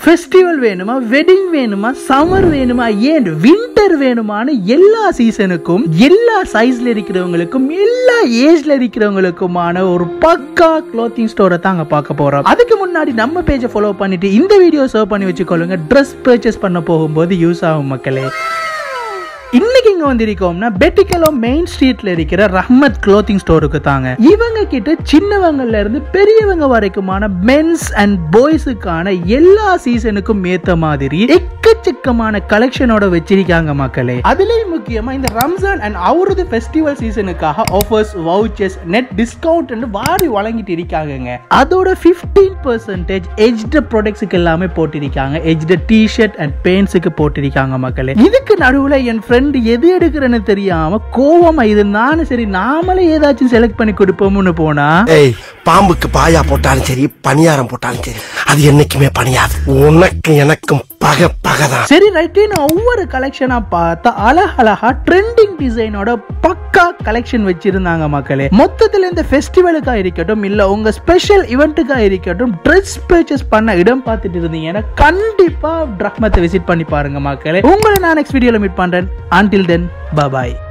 Festival வேணுமா, wedding வேணுமா, summer வேணுமா, ஏன் வின்டர் வேணுமான்னு எல்லா சீசனுக்கும் எல்லா சைஸ்ல இருக்கிறவங்களுக்கும் எல்லா ஏஜ்ல இருக்கிறவங்களுக்குமான ஒரு பக்கா க்ளோத்திங் ஸ்டோரை தாங்க பார்க்க போறோம். அதுக்கு முன்னாடி நம்ம பேஜை ஃபாலோ பண்ணிட்டு இந்த வீடியோ சர்வ் பண்ணி வச்சுக்கொள்ளுங்க. ட்ரெஸ் பர்ச்சேஸ் பண்ண போகும்போது யூஸ் ஆகும் மக்களே. இன்னைக்கு இங்க வந்திருக்கோம்னா பெட்டிகலோ மெயின் ஸ்ட்ரீட்ல இருக்கிற ரஹ்மத் க்ளோத்திங் ஸ்டோருக்கு தாங்க. இவங்க கிட்ட சின்னவங்கல இருந்து பெரியவங்க வரைக்குமான மென்ஸ் அண்ட் பாய்ஸுக்கான எல்லா சீசனுக்கும் ஏத்த மாதிரி எக்கச்சக்கமான கலெக்ஷனோட வச்சிருக்காங்க மக்களே. அதுலயும் முக்கியமா இந்த ரம்ஜான் அண்ட் அவருது ஃபெஸ்டிவல் சீசனுக்காக ஆஃபர்ஸ், வவுச்சர்ஸ், நெட் டிஸ்கவுண்ட் வாரி வழங்கிட்டு இருக்காங்க. அதோட 15% எஜ்ட் ப்ராடக்ட்ஸ்க்கு எல்லாமே போட்டிருக்காங்க. எஜ்ட் டி-ஷர்ட் அண்ட் பேண்ட்ஸ்க்கு போட்டிருக்காங்க மக்களே. இதுக்கு நடுவுல என் ஃப்ரெண்ட் எது எடுக்கிறன்னு தெரியாம கோவமா இருந்தானு சரி நாமளே ஏதாச்சும் செலக்ட் பண்ணி கொடுப்போம்னு போனா, பாம்புக்கு பாயா போட்டாலும் சரி பணியாரம் போட்டாலும் சரி அது என்னைக்குமே பணியாது. உனக்கு எனக்கும் பகதான். சரி ரைட்னு ஒவ்வொரு கலெக்ஷனா பார்த்தா அழகழகா ட்ரெண்டிங் டிசைனோட பக்கா கலெக்ஷன் வச்சிருந்தாங்க மக்களே. மொத்தத்துல இந்த ஃபெஸ்டிவலுக்கா இருக்கட்டும் இல்ல உங்க ஸ்பெஷல் இவெண்ட்டுக்கா இருக்கட்டும் ட்ரெஸ் பர்ச்சேஸ் பண்ண இடம் பார்த்துட்டு இருந்தீங்கன்னா கண்டிப்பா ரஹ்மத்தை விசிட் பண்ணி பாருங்க மக்களே. உங்களை நான் நெக்ஸ்ட் வீடியோல மீட் பண்றேன். Until then, bye bye.